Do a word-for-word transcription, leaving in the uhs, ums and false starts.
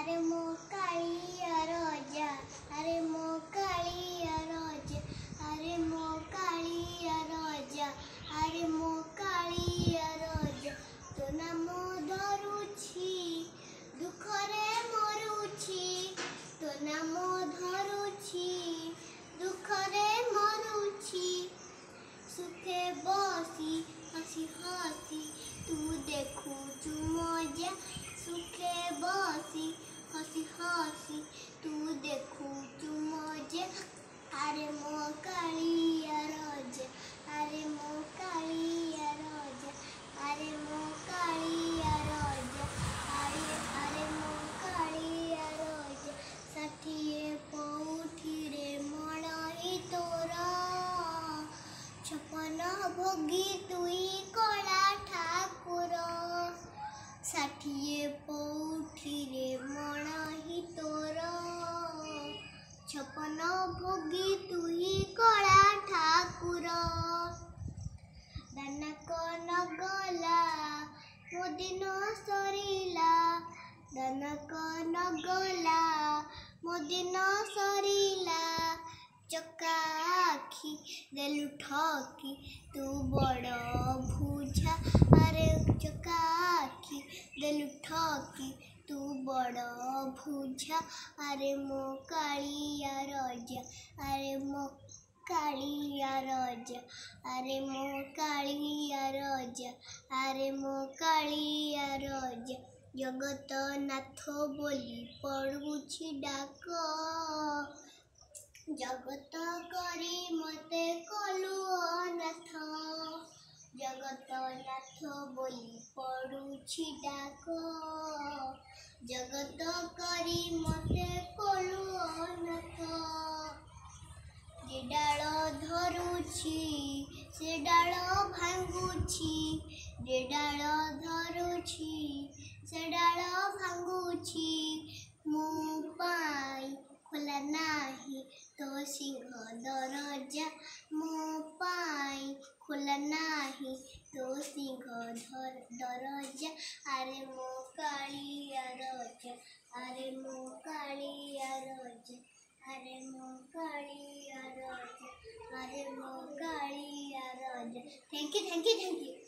अरे मो कालिया रोजा, अरे मो कालिया रोजा, अरे मो कालिया रोजा, अरे मो कालिया रोजा। तो नाम धरुछि दुखरे मरुछि, तो नाम धरुछि दुखरे मरुछि। सुखे बसी हसी हसी तू देखुचु मजा, सुखे बसी हसी हसी तू देखुचु मजा। अरे मो कालिया रोजा, अरे मो कालिया रोजा, अरे मो कालिया रोजा, अरे अरे मो कालिया रोजा। षाठिए पौठी रे मणि तोरा, छपन भोगी तुई कला ठाकुर। षाठिए पौठी रे मणि तोर, छपन भोगी तुई कला ठाकुर। दानक नगला मो दिन सरिला, दानक नगला मो दिन सरिला। चका आखि देलु ठकी तू बड़ भुझा, अरे चका आखि देलु ठकी तू बड़ भुझा। अरे मो कालिया रोजा, अरे मो कालिया रोजा, अरे मो कालिया रोजा, अरे मो कालिया रोजा। जगत नाथ बोली पड़ुछि डाक, जगत करी मते कलु अनाथ। जगत नाथ बोली पड़ुछि डाक, जगत करी मते कलु अनाथ। जे डाल धरुछि से डाल भांगुछि, जे डाल धरुछि से डाल भांगुछि। मो पाई खोला नाही तो सिंह दरजा, मो पाई खोला नाही तो सिंह दरजा। अरे मो कालिया रोजा, अरे मो कालिया रोजा, अरे मो कालिया रोजा, अरे मो कालिया रोजा। Thank you thank you thank you.